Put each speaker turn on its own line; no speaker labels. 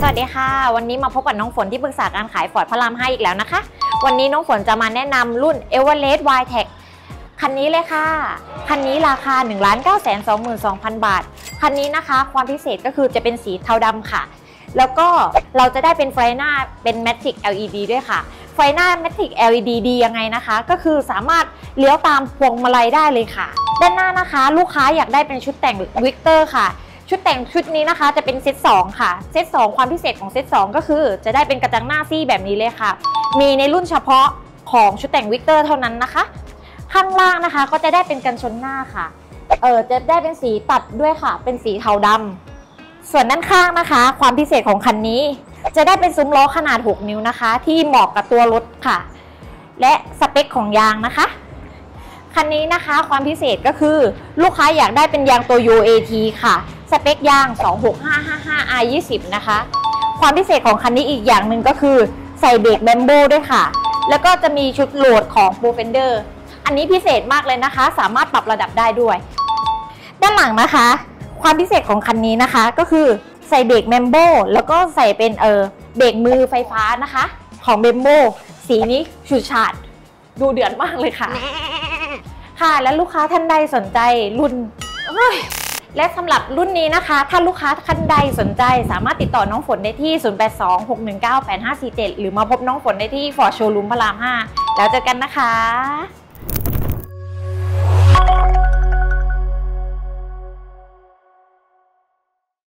วัสดีค่ะวันนี้มาพบกับน้องฝนที่ปรึกษาการขายฟอร์ดพระราม 5อีกแล้วนะคะวันนี้น้องฝนจะมาแนะนำรุ่น Everest Wildtrak คันนี้เลยค่ะคันนี้ราคา 1,922,000 บาทคันนี้นะคะความพิเศษก็คือจะเป็นสีเทาดำค่ะแล้วก็เราจะได้เป็นไฟหน้าเป็น Matic LED ด้วยค่ะไฟหน้า Matic LED ดียังไงนะคะก็คือสามารถเลี้ยวตามพวงมาลัยได้เลยค่ะด้านหน้านะคะลูกค้าอยากได้เป็นชุดแต่งวิกเตอร์ค่ะชุดแต่งชุดนี้นะคะจะเป็นเซต2ค่ะเซต2ความพิเศษของเซต2ก็คือจะได้เป็นกระจังหน้าซี่แบบนี้เลยค่ะมีในรุ่นเฉพาะของชุดแต่งวิกเตอร์เท่านั้นนะคะข้างล่างนะคะก็จะได้เป็นกันชนหน้าค่ะจะได้เป็นสีตัดด้วยค่ะเป็นสีเทาดำส่วนด้านข้างนะคะความพิเศษของคันนี้จะได้เป็นซุ้มล้อขนาด6นิ้วนะคะที่เหมาะกับตัวรถค่ะและสเปคของยางนะคะคันนี้นะคะความพิเศษก็คือลูกค้าอยากได้เป็นยางตัว UAT ค่ะสเปคยาง 26555R20 นะคะความพิเศษของคันนี้อีกอย่างหนึ่งก็คือใส่เบรกแบมโบ้ด้วยค่ะแล้วก็จะมีชุดโหลดของ Profender อันนี้พิเศษมากเลยนะคะสามารถปรับระดับได้ด้วยด้านหลังนะคะความพิเศษของคันนี้นะคะก็คือใส่เบรกแบมโบ้แล้วก็ใส่เป็นเบรกมือไฟฟ้านะคะของแบมโบ้สีนี้ฉูดฉาดดูเดือดมากเลยค่ะค่ะและลูกค้าท่านใดสนใจรุ่นและสำหรับรุ่นนี้นะคะถ้าลูกค้าท่านใดสนใจสามารถติดต่อน้องฝนได้ที่ 0826198547 หรือมาพบน้องฝนได้ที่ฟอร์ดโชว์รูมพระราม 5 แล้วเจอกันนะคะ